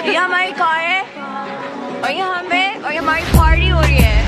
ये हमारी कार है और ये हमें और ये हमारी पार्टी हो रही है।